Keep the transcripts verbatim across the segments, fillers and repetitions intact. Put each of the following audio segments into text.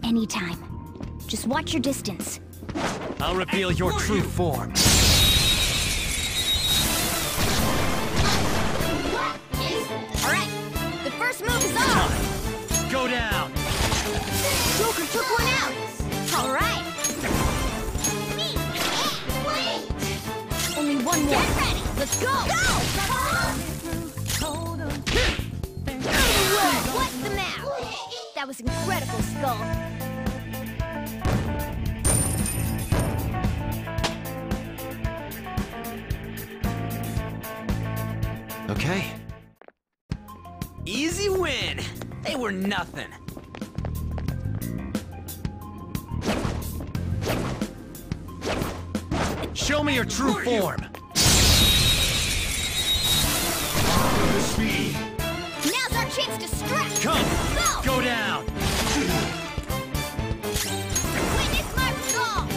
anytime. Just watch your distance. I'll reveal your true form. Alright, the first move is off! Go down! Joker took one out! Alright! Only one more! Get ready! Let's go! Go! What's the map? That was incredible, Skull. Okay. Easy win! They were nothing. Show me your true form. Now's our chance to strike! Come! Go! Go down! Witness my resolve!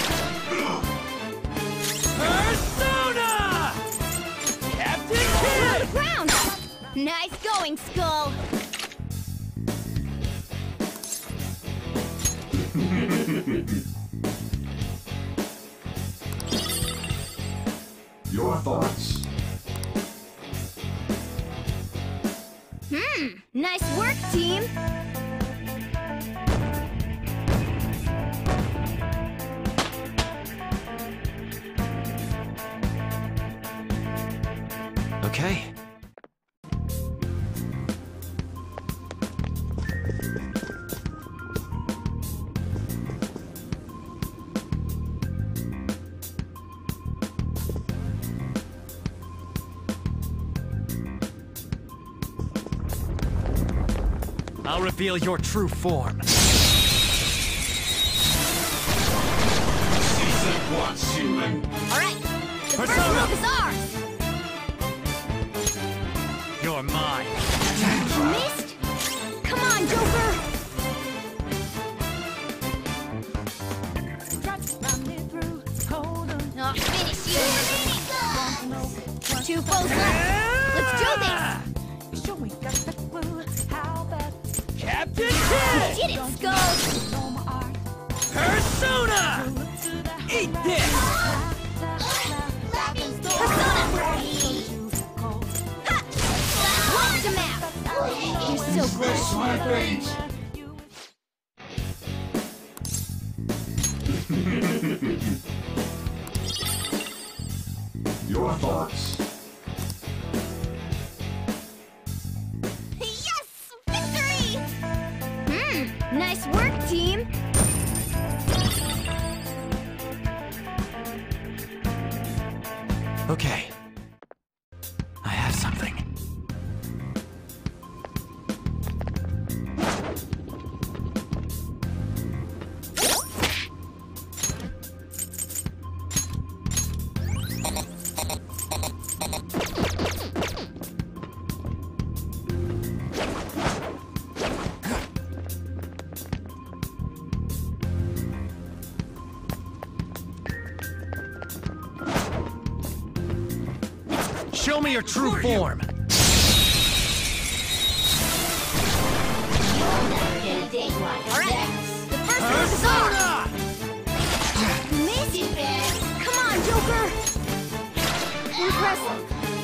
Persona! Captain To Kidd! the ground! Nice going, Skull! Your thoughts. Hmm, nice work, team! Okay. I'll reveal your true form. Season once, human. Alright, the first Persona! move is ours! You're mine. Missed? Come on, Joker! Oh, finish you! Two foes left! Let's do this! Captain You Kidd! did it, Skull! Persona! Eat this! Persona! Ha! Watch him out! You're so This close. my fate. Your thoughts. Yes! Victory! Hmm, nice work, team! Okay. I have something. Show me your true form. Alright, the first move is ours! Missed? Come on, Joker! Impressive.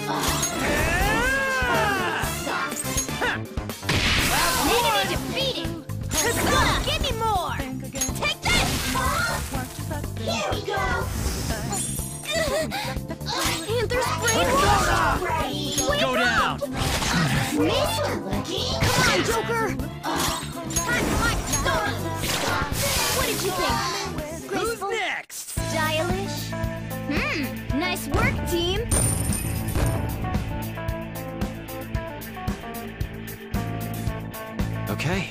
Enemy defeated! Persona, give me more! Take this! Here we go! Panther's brainwash! Go down! Missed? Come on, Joker! Time for my persona! What did you think? Who's Graceful? next? Stylish? Hmm, nice work, team! Okay.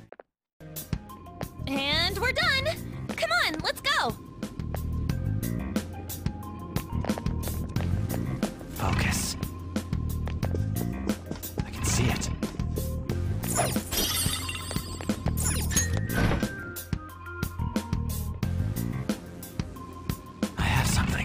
And we're done! Come on, let's go! Focus. I can see it. I have something.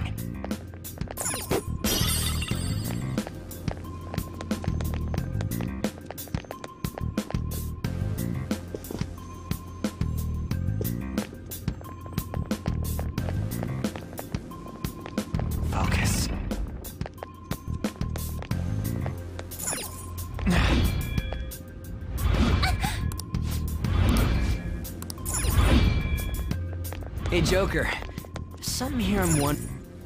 Hey, Joker. Something here I'm one.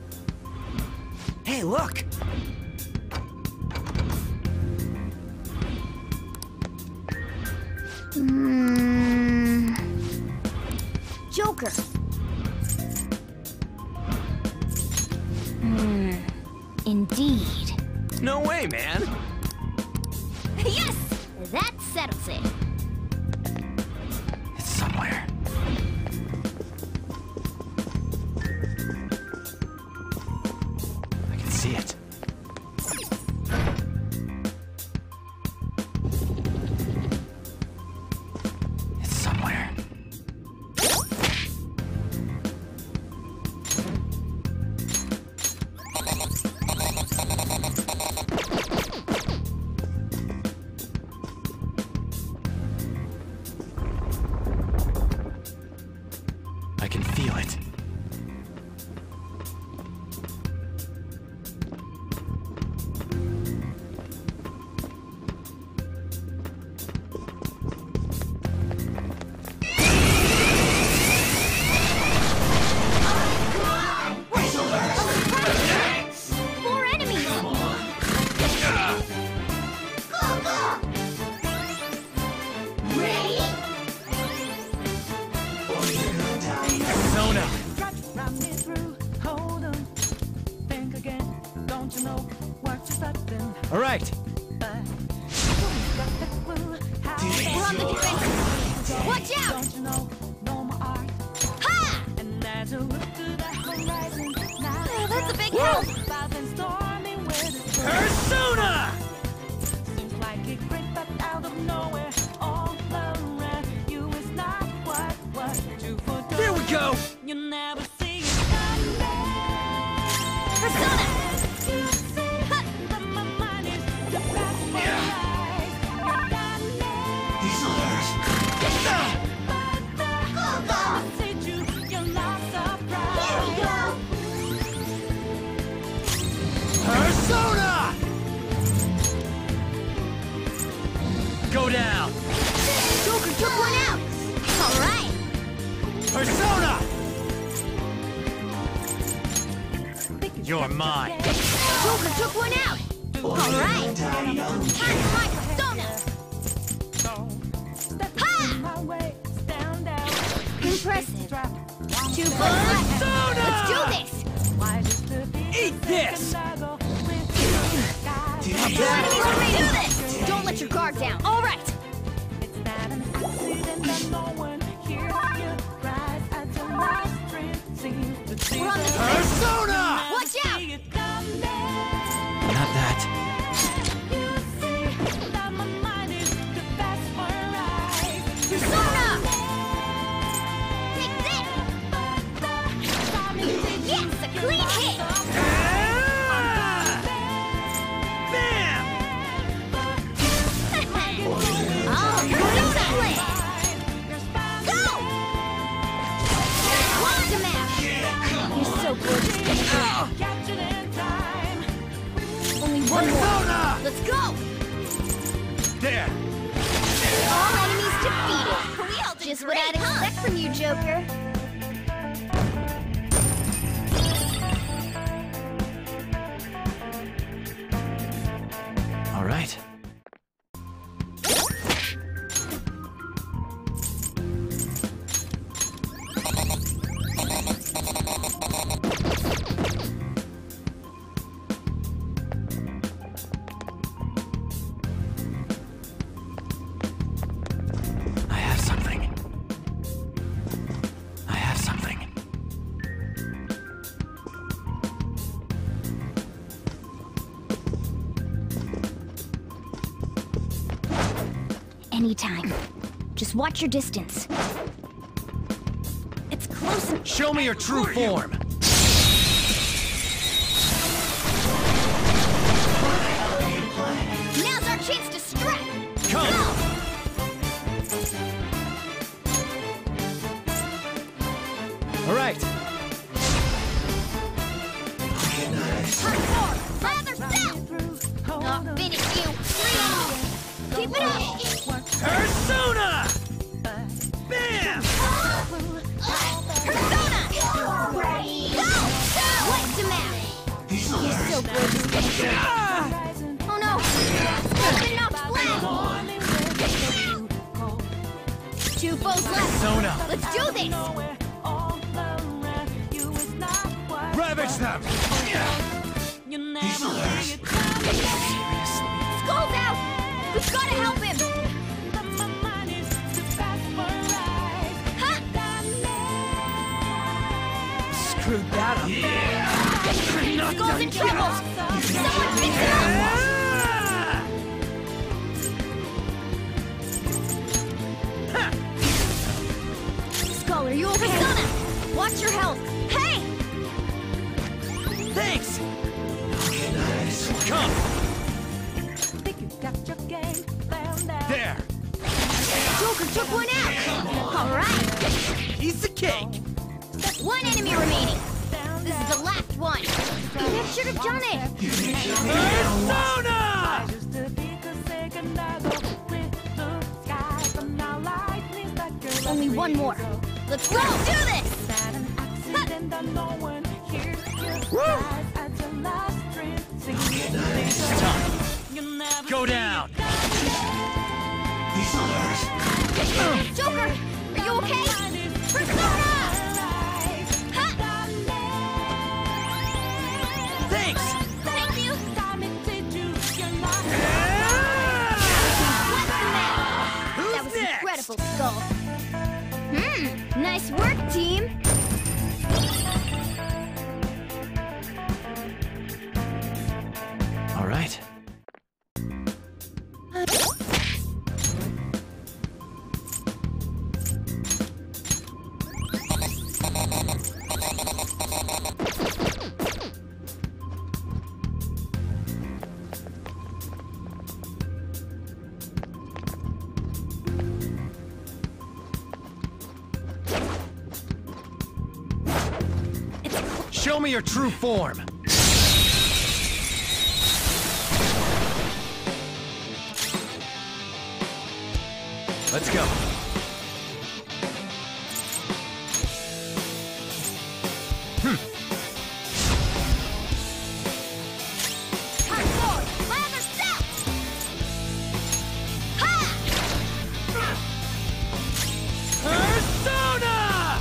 Hey, look! Hmm. Joker. Hmm. Indeed. No way, man! Yes! That settles it. It's somewhere. I can see it. It's somewhere. I can feel it. Four enemies! Ready? Persona! Run me through, hold on, think again. Don't you know what you're starting? All right. But We're on the defensive. Watch out! don't you know, no more art. Ha! And as you look to the horizon, now Oh, that's a big help. about and stormy with Persona! seems like it great, but out of nowhere, all around you is not what what you forgot. There we go! You never see it coming. Persona! You see, but my mind is the best for lies. You're done now. These others. Did you? You're not surprised. Persona! Go down! Joker took one out! Alright! Persona! You're mine. Joker took one out! Alright! Time for my persona! Ha! My way, stand down. Impressive. Drop. Two foot left! Persona! Let's do this! Why just to be Eat this! Enemies are ready to do this! Don't let your guard down! Alright! It's not an accident that no one hears you rise at your last dream seems to see We're on the the defense! Persona! Watch out! see it coming. Not that. You see that my mind is the best for eyes. Persona! Take this! Yes! A clean hit! Ah! Bam! Oh, Persona play! Go! Quantum Ash! You're so good. Captured in time. Only one more. Persona! Let's go! There! All enemies defeated. Just what I'd expect from you, Joker. All right. I have something. I have something. Anytime. Just watch your distance. It's close. en- Show me your true form. Now's our chance to strike. Come! Go! All right. Turn north, rather south. Not finish you. Three. Keep it up. Persona! Bam! Persona! Two foes left. Zone up. Let's do this. Nowhere all around you is not what Ravage them! you never bring it down. Skull's out. We've got to help him. My mind is too fast for life. Ha! Screwed that up. Skull's in trouble. Someone pick him up. Skull, are you okay? Persona, watch your health. Hey! Thanks! Come! Think you got your game found out. There! Joker took one out. All right. Piece of cake! One enemy remaining. This is the last one. That should have done it. Persona! Just to be a second I go with the sky, but now life needs that girl. Only one more. Let's go. Do this. That an accident that no one hears your cries at your last dream. Singing you never Go down! These others. Joker, are you okay? Persona! Ha! Thanks! Thank you. Who's That was next? incredible, Skull. Hmm, nice work, team. All right. Show me your true form. Let's go. Hot sword, lather step. Ha! Persona!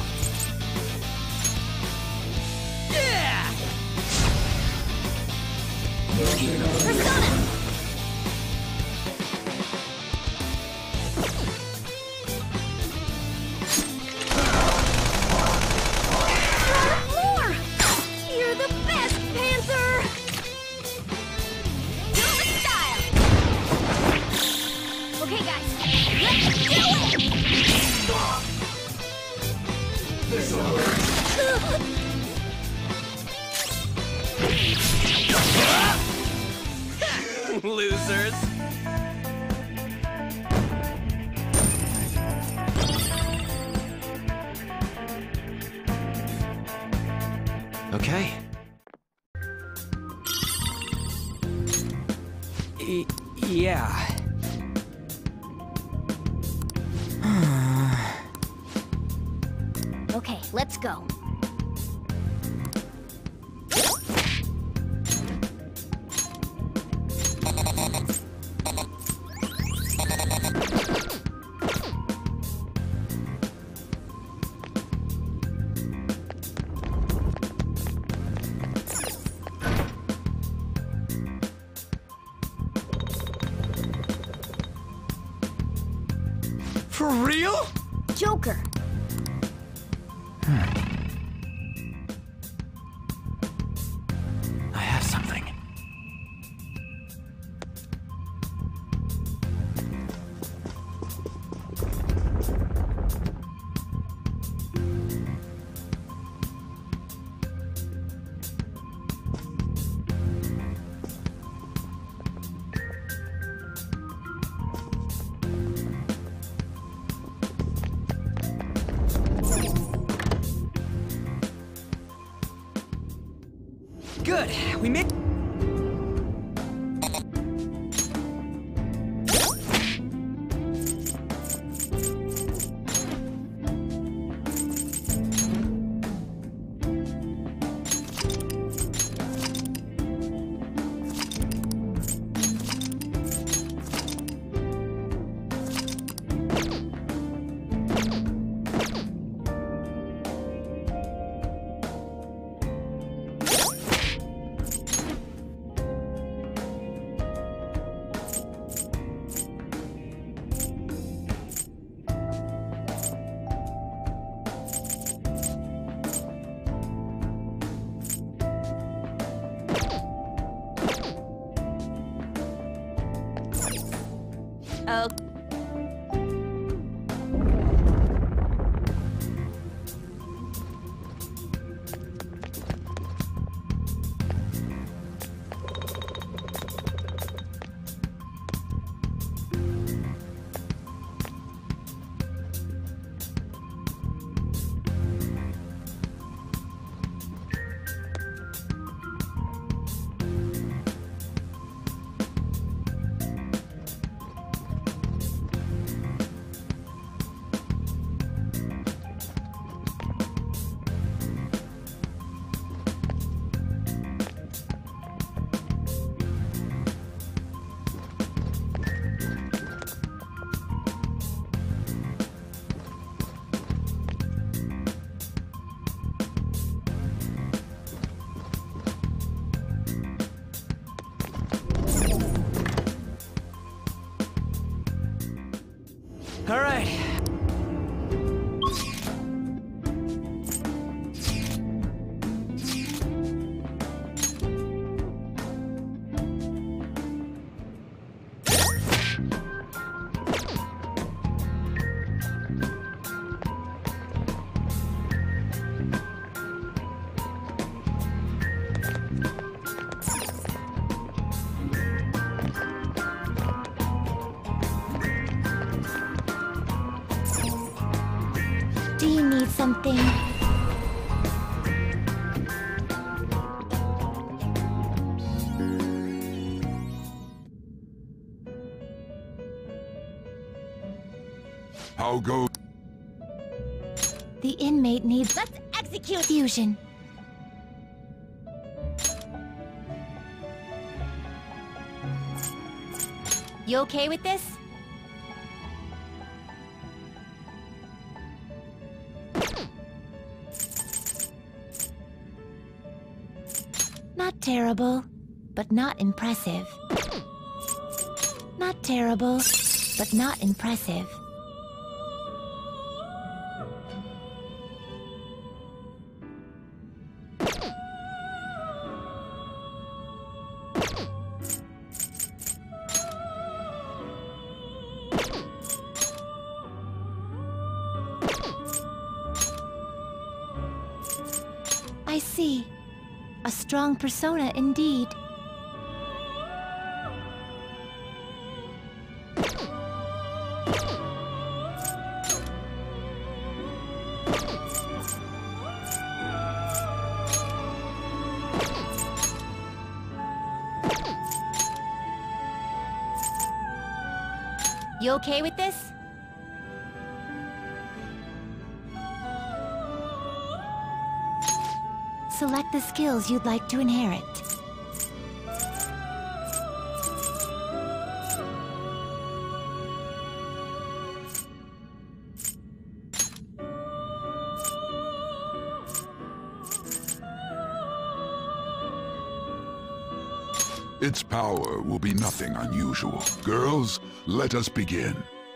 Yeah! Persona. More! You're the best, Panther! Do the style! Okay, guys, let's do it! This others. Losers! Okay. Y- yeah. Okay, let's go. For real? Joker. I have something. Good. We made. All right. Do you need something? How go? The inmate needs... Let's execute fusion. You okay with this? Not terrible, but not impressive. Not terrible, but not impressive. I see. A strong persona indeed. You okay with this? Select the skills you'd like to inherit. Its power will be nothing unusual. Girls, let us begin.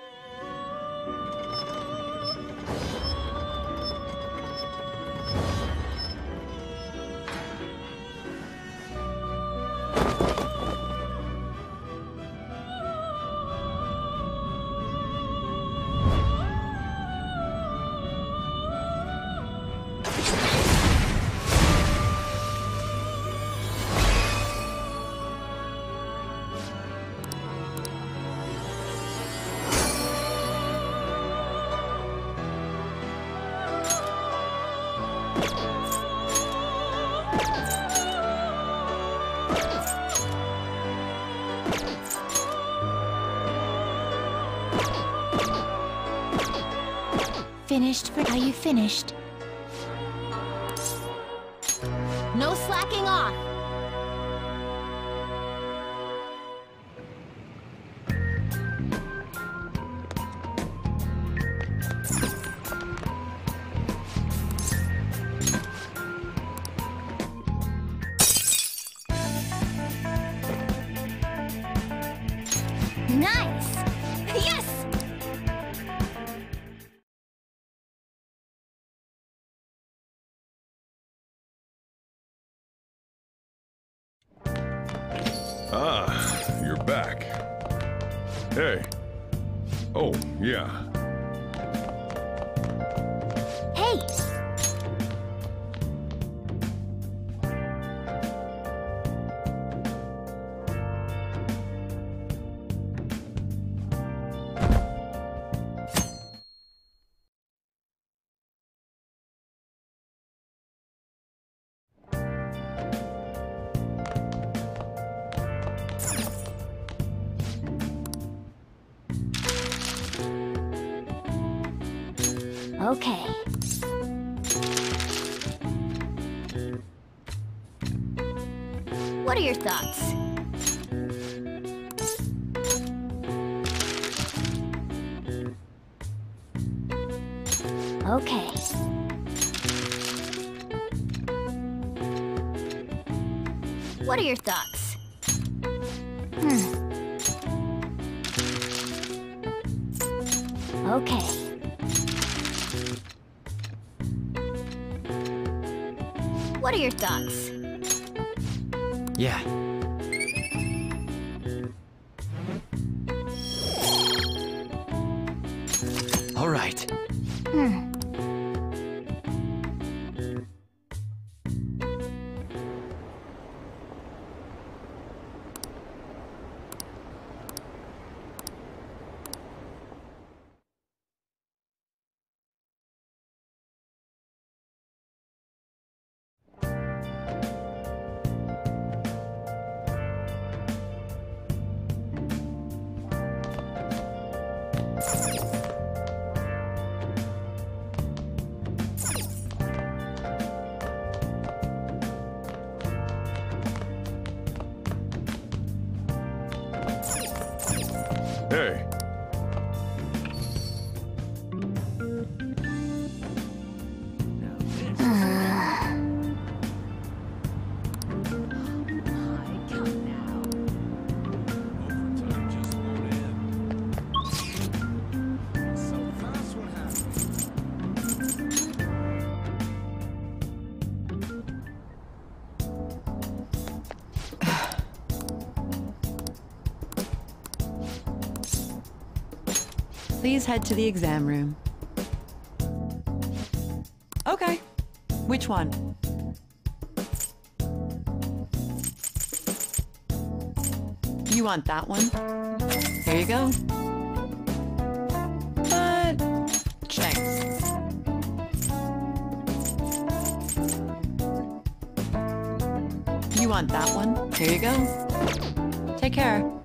Finished for... Are you finished? No slacking off! Nice! Yes! Ah, you're back. Hey. Oh, yeah. Hey! Okay. What are your thoughts? Okay. What are your thoughts? Hmm. Okay. What are your thoughts? Yeah. All right. Hmm. Hey. Please head to the exam room. Okay. Which one? You want that one? Here you go. But... thanks. You want that one? Here you go. Take care.